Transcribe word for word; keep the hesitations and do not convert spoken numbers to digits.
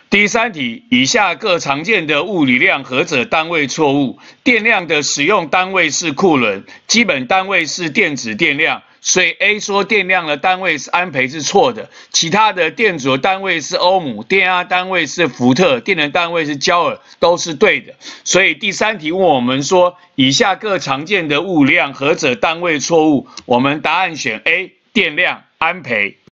第三题，以下各常见的物理量何者单位错误？电量的使用单位是库仑，基本单位是电子电量，所以 A 说电量的单位是安培是错的。其他的电阻的单位是欧姆，电压单位是伏特，电能单位是焦耳，都是对的。所以第三题问我们说，以下各常见的物理量何者单位错误？我们答案选 A， 电量安培。